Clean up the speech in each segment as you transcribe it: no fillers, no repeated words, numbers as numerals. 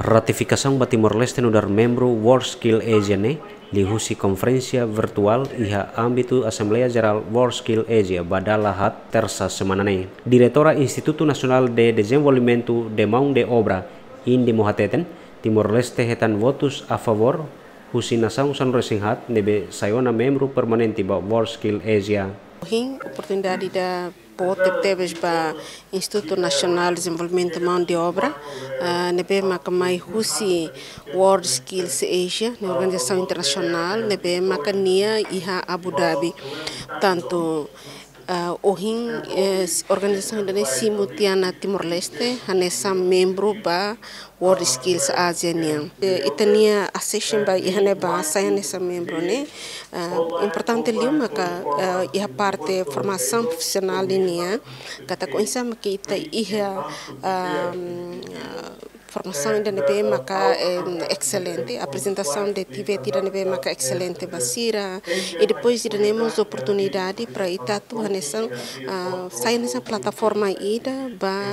Ratificação ba Timor-Leste no dar membro WorldSkills Asia ne lihusi conferência virtual iha âmbito Assembleia Geral WorldSkills Asia badalahat terça semana ne. Diretora Instituto Nacional de Desenvolvimento de Mão de Obra Indi Mohateten, Timor-Leste hetan votos a favor husi nação San Resinhat nebe sayona membro permanente ba WorldSkills Asia. Oportunidade da teve para Instituto Nacional de Desenvolvimento de Mão de Obra, nebe makamai husi WorldSkills Asia, na organização internacional, nebe makania iha Abu Dhabi, tanto organização indonésia simultânea Timor-Leste, hanessa membro ba WorldSkills Asia niang. Itania accession ba ihane ba saya nessa membro ne. Importante liu maka iha parte formação profissional niya. Kata ko insa maki ita iha formação ainda nebe maka excelente, a apresentação de tivete da nebe maka excelente basira e depois temos oportunidade para itatu nessa sair nessa plataforma ida ba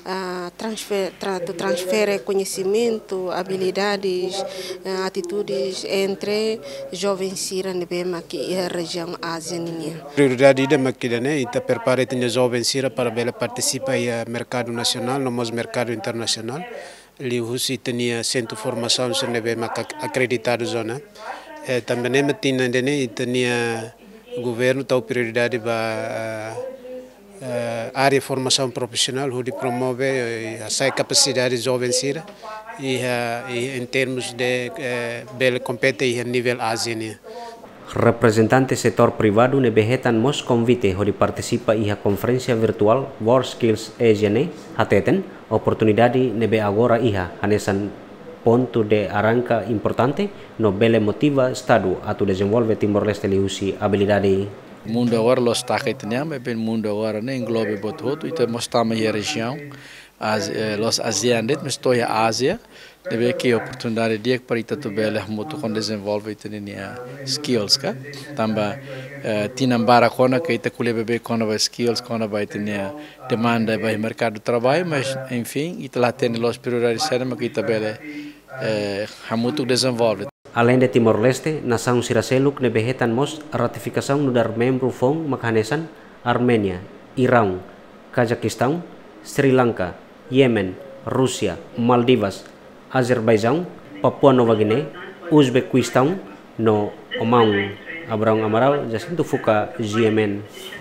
transfer conhecimento, habilidades, atitudes entre jovens sira nebe maki a região asianinha. Prioridade da makida né ita prepara tinha jovens sira para bela participar no mercado nacional, no mercado internacional. Lihusi tinha centro de formação se nebe maka acreditado zona. Também nem tinha dene tinha governo tal prioridade para área de formação profissional, onde promove a capacidade de jovens sira e em termos de bela competência a nível asiático. Representante setor privado nebehetan mos convite hodi participa iha conferência virtual WorldSkills Asia ne hateten oportunidade nebe agora iha hanesan ponto de arranca importante no bele motiva estado atu desenvolve Timor-Leste lihusi habilidade. Mundo agora los taquetniam ben mundo agora ne englobe botot ite mostama a região los ASEAN mas toya Ásia deve que oportunidade de para ita tu bela muito com desenvolve tinha skills ka tamba tinambara kona que ita kule bebe kona vai skills kona vai tinha demanda vai mercado de trabalho mas enfim ita lá tem los prioridades serma que ita bela muito desenvolve. Além de Timor-Leste, nação Siraseluk nebehetan mos ratificação no dar membro FON makhanesan Armenia, Irão, Cazaquistão, Sri Lanka, Yemen, Rússia, Maldivas, Azerbaijão, Papua Nova Guiné, Uzbequistão, no Oman. Abrão Amaral, Jacinto Fuca, GMN.